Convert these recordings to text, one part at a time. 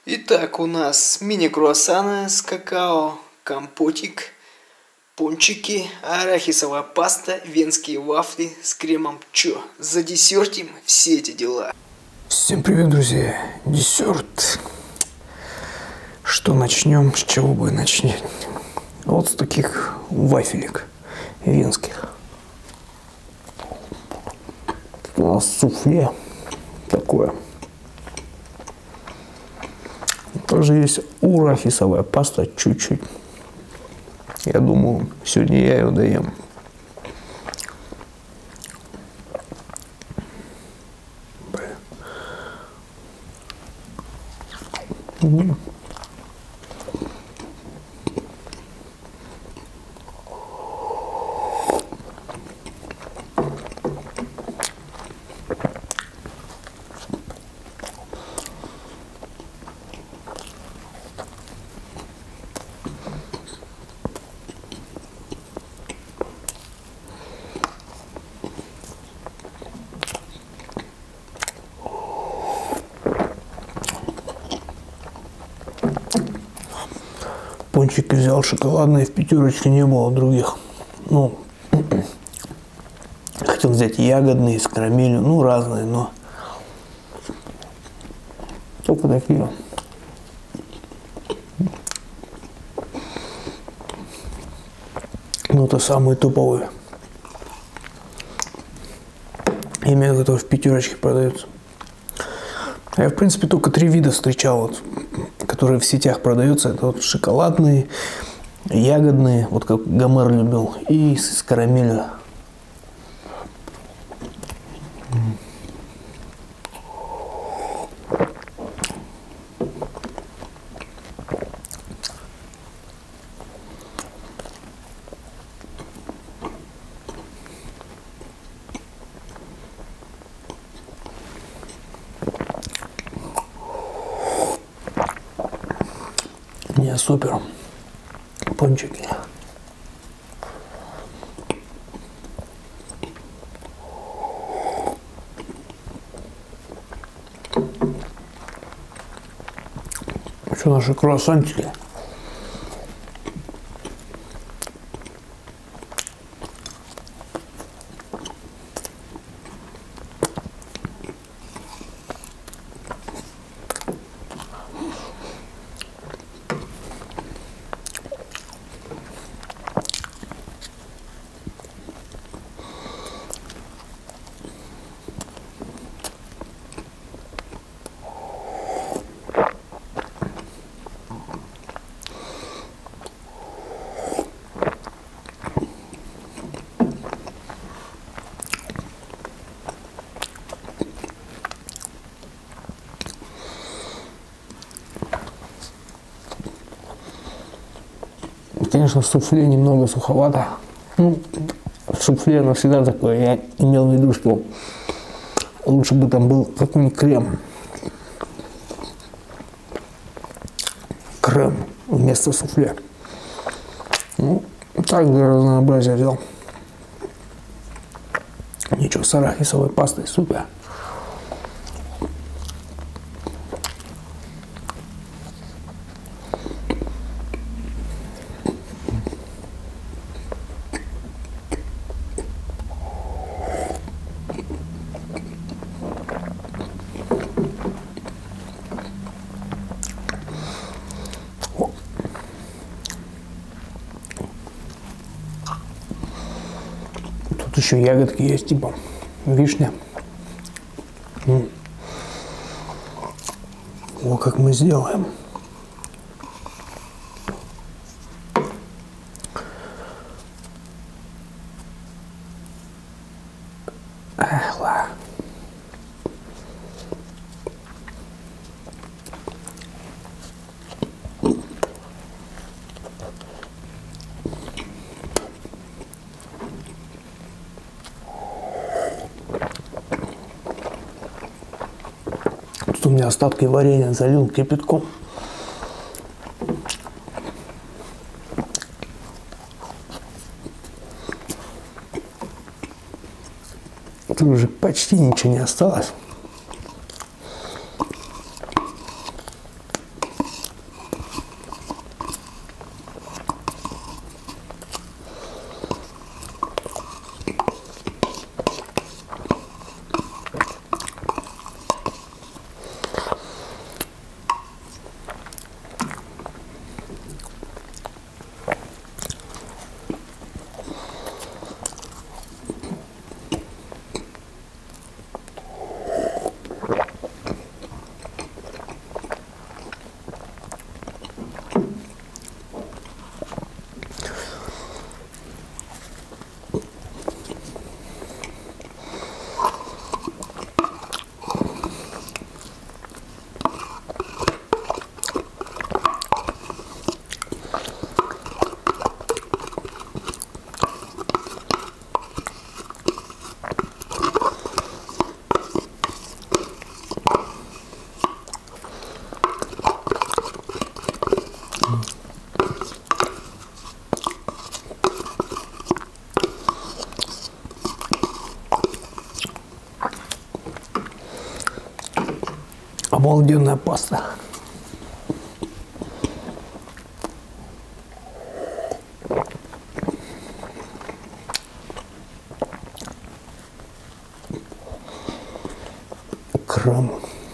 Итак, у нас мини-круассаны с какао, компотик, пончики, арахисовая паста, венские вафли с кремом. Чё, за десертим все эти дела? Всем привет, друзья! Десерт. Что начнем? С чего бы начать? Вот с таких вафелек венских. Тут у нас суфле такое. Тоже есть арахисовая паста чуть-чуть. Я думаю, сегодня я ее доем. Пончики взял шоколадные, в пятерочке не было других. Ну, хотел взять ягодные с карамелью, ну разные, но только такие. Ну, это самые топовые. Именно которые в пятерочке продаются. Я, в принципе, только 3 вида встречал, вот, которые в сетях продаются. Это вот шоколадные, ягодные, вот как Гомер любил, и с карамелью. Не, супер. Пончики. Что наши круассанчики? Конечно, суфле немного суховато. Ну, суфле, оно всегда такое. Я имел в виду, что лучше бы там был какой-нибудь крем. Крем вместо суфле. Ну, так для разнообразия взял. Ничего, с арахисовой пастой супер. Тут еще ягодки есть, типа вишня. Вот как мы сделаем. Ла. Тут у меня остатки варенья залил кипятком. Тут уже почти ничего не осталось. Обалденная паста. Крем.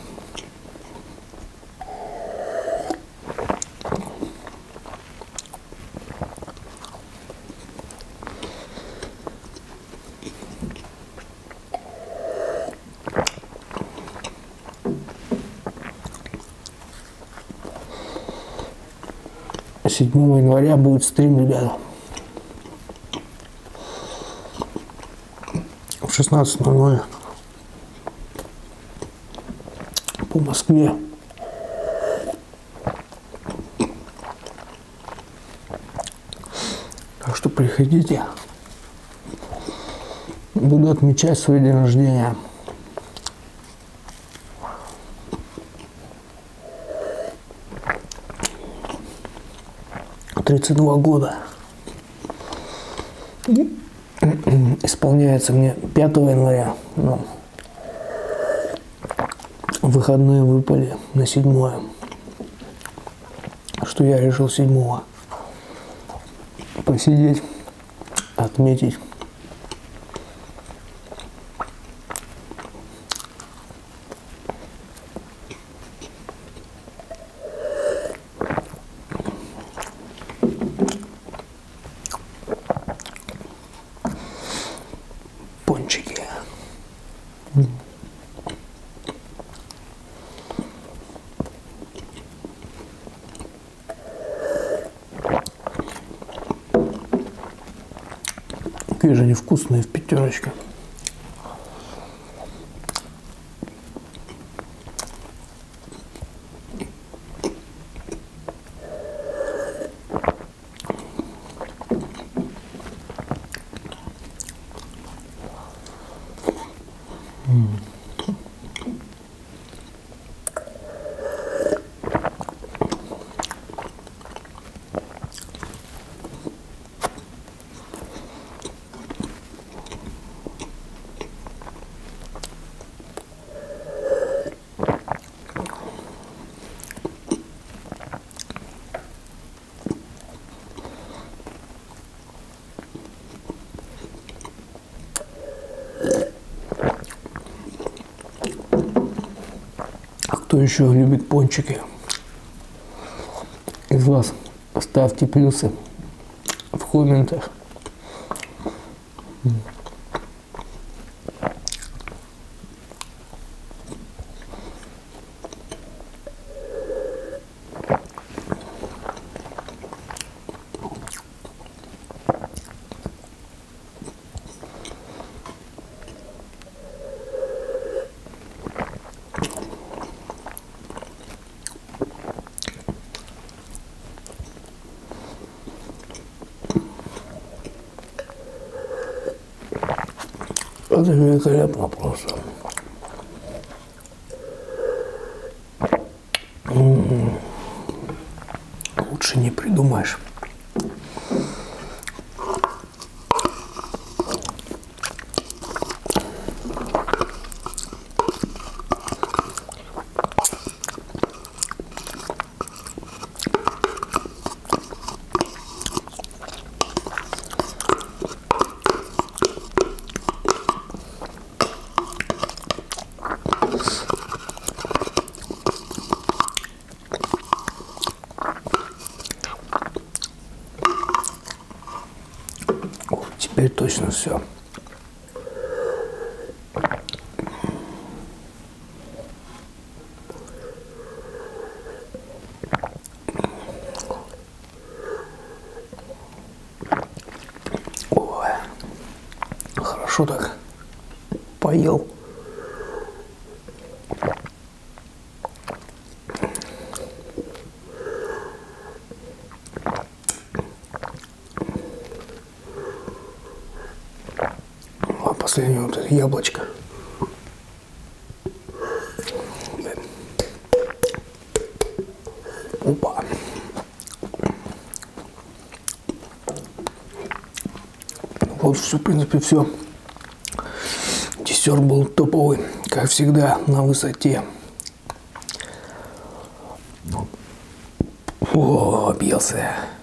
Седьмого января будет стрим, ребята. В 16:00 по Москве. Так что приходите. Буду отмечать свой день рождения. 32 года. Исполняется мне 5 января. Но выходные выпали на 7. Что я решил 7 посидеть, отметить. Пончики. Какие же они вкусные в пятерочке. Кто еще любит пончики из вас, ставьте плюсы в комментах. Это великолепно просто. Лучше не придумаешь. Теперь точно все. Ой, хорошо так поел. Последнее вот это яблочко. Опа. Вот, все, в принципе, все. Десерт был топовый, как всегда, на высоте. О, объелся.